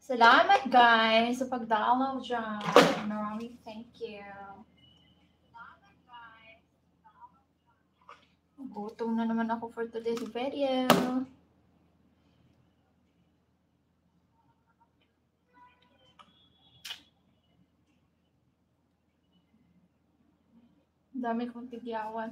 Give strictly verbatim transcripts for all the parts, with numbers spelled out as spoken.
Salamat guys sa pagdalaw dyan. Maraming thank you. Gutom na naman ako for today's video. Dami kong tigyawan.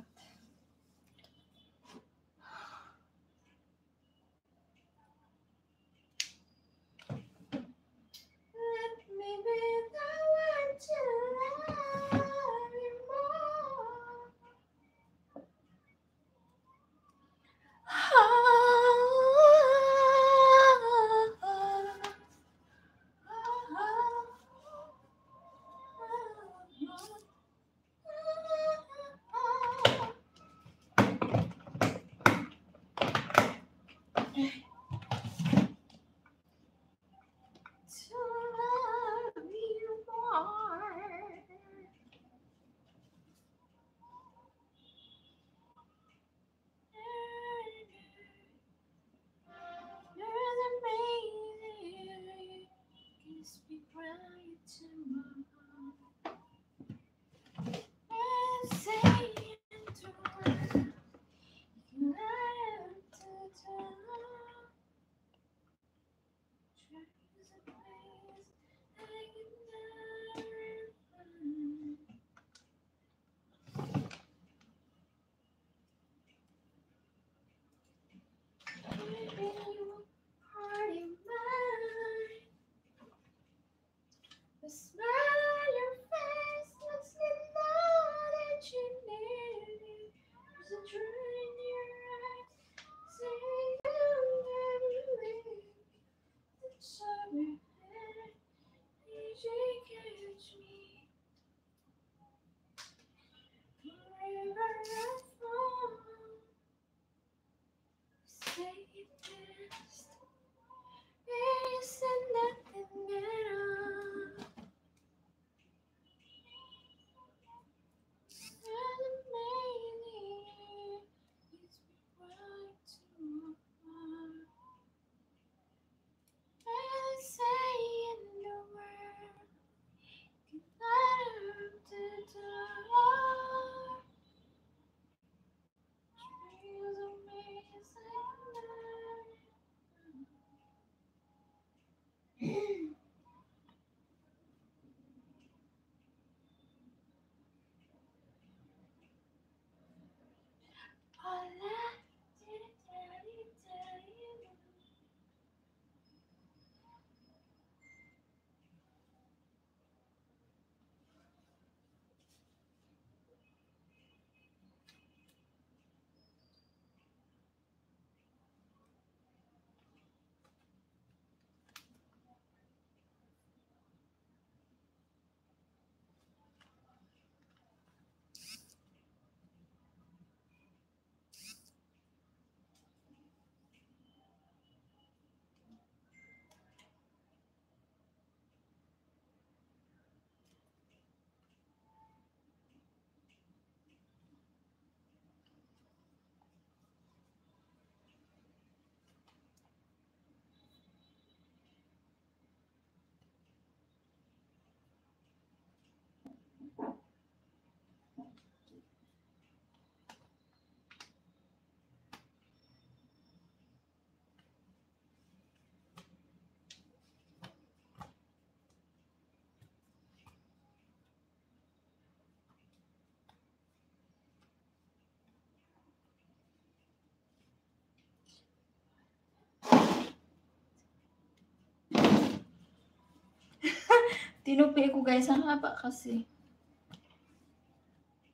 Let me be the one to love you more. To love you more. You're amazing. You speak right to my heart. And say into words you have to tell. Treasures a place I can never find. Maybe you part of mine. The smile on your face lets me know that you need me. There's a dream in your eyes saying you'll never leave. It's overhead, you catch me. Wherever I fall, say it best. You said nothing at all. You're amazing. You speak right to my heart. And say in the world can light up the dark. Dreams of me as I all I did tell you, tell you. Tinupi ko guys, ang haba kasi.